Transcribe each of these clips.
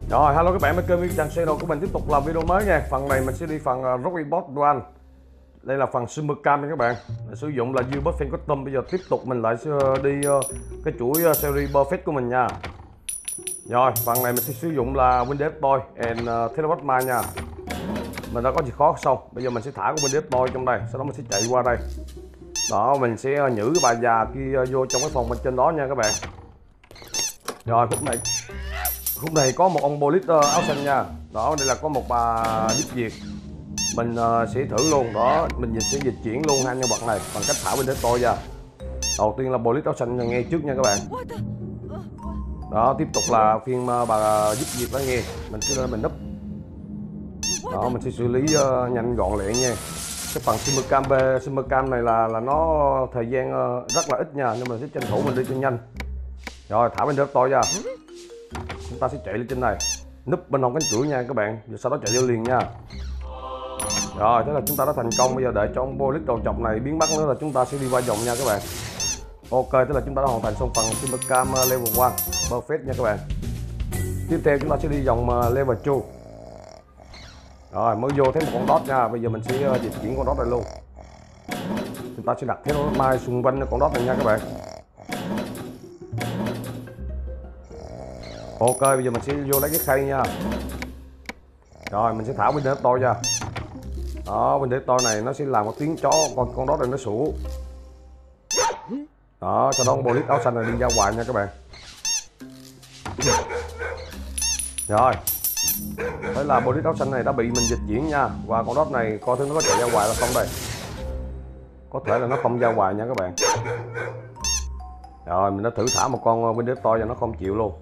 Rồi, hello các bạn, bên kênh Channel Channel của mình tiếp tục làm video mới nha. Phần này mình sẽ đi phần Rocky Boss Dual. Đây là phần Super Cam nha các bạn. Sử dụng là U-Boss Fan Custom. Bây giờ tiếp tục mình lại đi cái chuỗi series Perfect của mình nha. Rồi, phần này mình sẽ sử dụng là Windows Toy and Terabyte Mine nha. Mình đã có chìa khóa xong. Bây giờ mình sẽ thả cái Windows Toy trong đây, sau đó mình sẽ chạy qua đây. Đó, mình sẽ nhử cái bà già kia vô trong cái phòng bên trên đó nha các bạn. Rồi, khúc này có một ông Police áo xanh nha. Đó, đây là có một bà giúp việc. Mình sẽ thử luôn đó, mình sẽ dịch chuyển luôn hai nhân vật này bằng cách thả Windows Toy ra. Đầu tiên là Police áo xanh nghe trước nha các bạn. Đó, tiếp tục là phiên bà giúp việc đó nghe. Mình sẽ lên mình núp. Đó, mình sẽ xử lý nhanh gọn lẹ nha. Cái phần Super Cam này là nó thời gian rất là ít nha, nên mình sẽ tranh thủ mình đi cho nhanh. Rồi, thả Windows Toy ra. Chúng ta sẽ chạy lên trên này, núp bên hông cánh cửa nha các bạn, rồi sau đó chạy vô liền nha. Rồi, thế là chúng ta đã thành công. Bây giờ đợi cho ông Police đầu chọc này biến mất nữa là chúng ta sẽ đi qua vòng nha các bạn. Ok, thế là chúng ta đã hoàn thành xong phần Super Cam level 1 perfect nha các bạn. Tiếp theo chúng ta sẽ đi vòng level 2. Rồi, mới vô thấy một con dot nha. Bây giờ mình sẽ dịch chuyển con dot này luôn. Chúng ta sẽ đặt thế mai xung quanh con dot này nha các bạn. Ok, bây giờ mình sẽ vô lấy cái khay nha. Rồi, mình sẽ thả Windows Toy ra. Đó, Windows Toy này nó sẽ làm một tiếng chó con đó này nó sủa. Đó, sau đó con Police áo xanh này đi ra ngoài nha các bạn. Rồi, thế là Police áo xanh này đã bị mình dịch chuyển nha. Và con dot này coi thử nó có chạy ra ngoài là không đây. Có thể là nó không ra ngoài nha các bạn. Rồi, mình đã thử thả một con Windows Toy và nó không chịu luôn.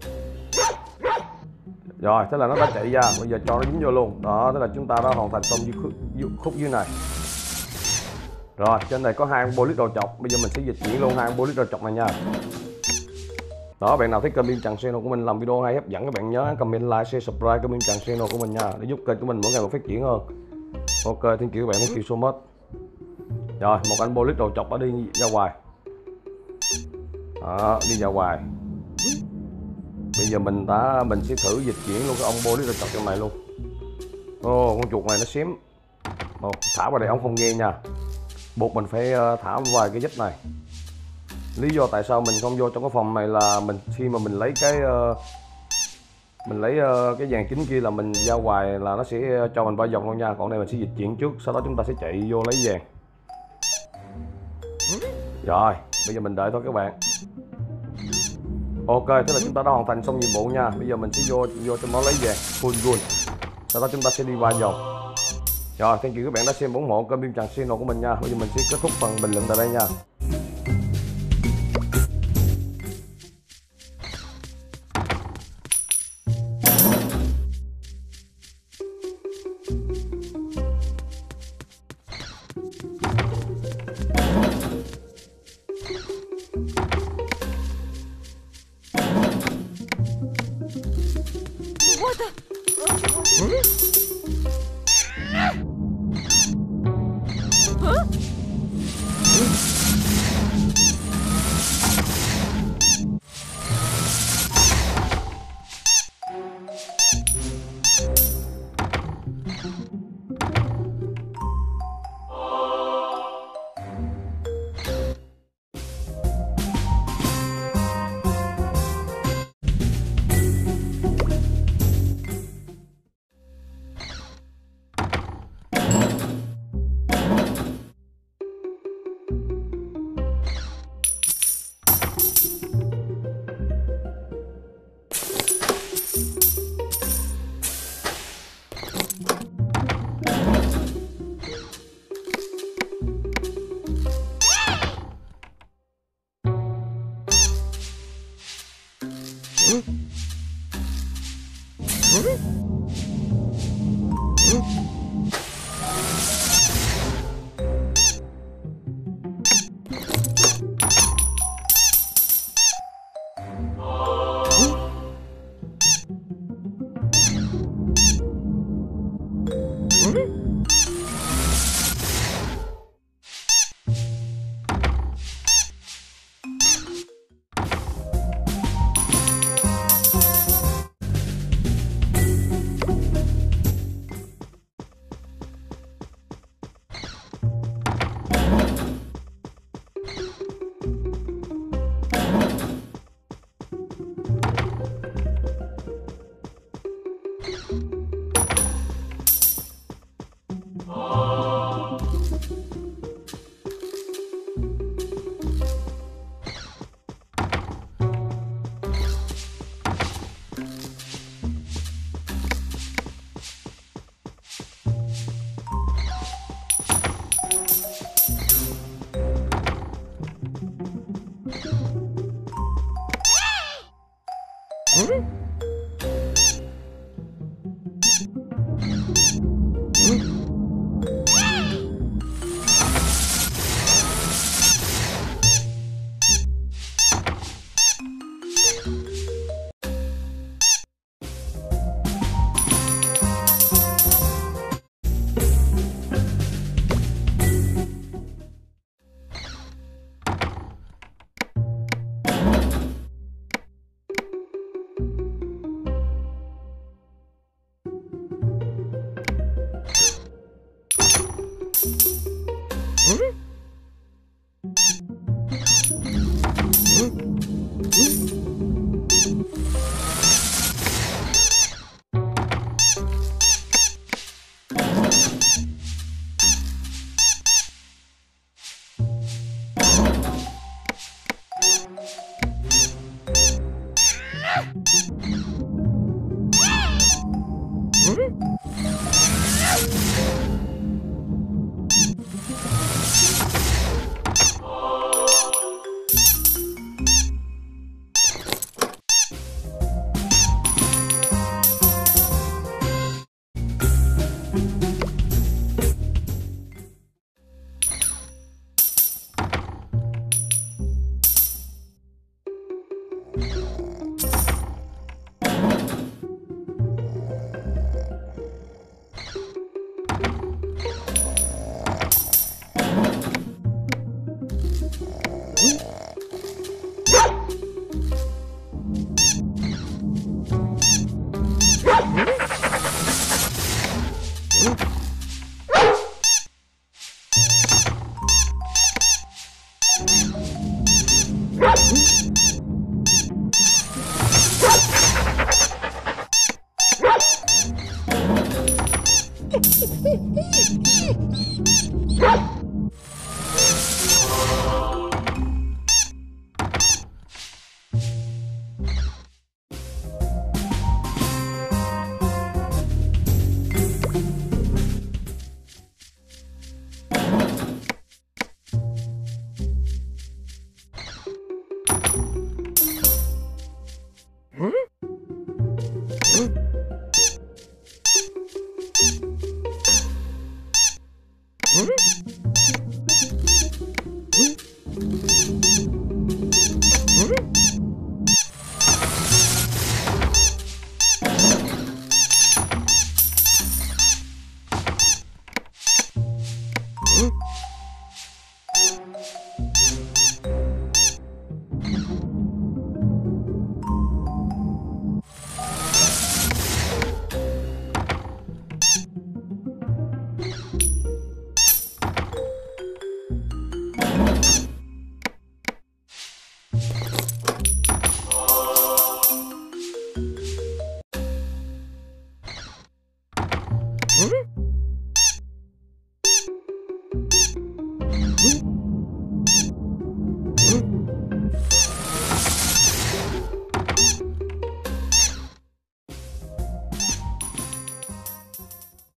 Rồi, thế là nó đã chạy ra, bây giờ cho nó dính vô luôn. Đó, thế là chúng ta đã hoàn thành xong khúc dưới này. Rồi, trên này có hai Police đầu chọc, bây giờ mình sẽ dịch chuyển luôn hai Police đầu chọc này nha. Đó, bạn nào thấy kênh Channel Channel của mình làm video hay hấp dẫn, các bạn nhớ comment, like, share, subscribe kênh Channel Channel của mình nha, để giúp kênh của mình mỗi ngày một phát triển hơn. Ok, thank you các bạn, thank you so much. Rồi, một anh Police đầu chọc đã đi ra ngoài. Đó, đi ra ngoài. Bây giờ mình sẽ thử dịch chuyển luôn cái ông Police đầu chọc trong này luôn. Con chuột này nó xém. Thả vào đây ông không nghe nha. Buộc mình phải thả vài cái dít này. Lý do tại sao mình không vô trong cái phòng này là khi mà mình lấy cái dàn chính kia là mình ra ngoài là nó sẽ cho mình 3 vòng luôn nha. Còn này mình sẽ dịch chuyển trước, sau đó chúng ta sẽ chạy vô lấy vàng. Rồi, bây giờ mình đợi thôi các bạn. Ok, thế là chúng ta đã hoàn thành xong nhiệm vụ nha. Bây giờ mình sẽ vô trong đó lấy vàng full gold. Sau đó chúng ta sẽ đi qua vòng. Rồi, thank you các bạn đã xem ủng hộ kênh Channel Channel của mình nha. Bây giờ mình sẽ kết thúc phần bình luận tại đây nha. Hử?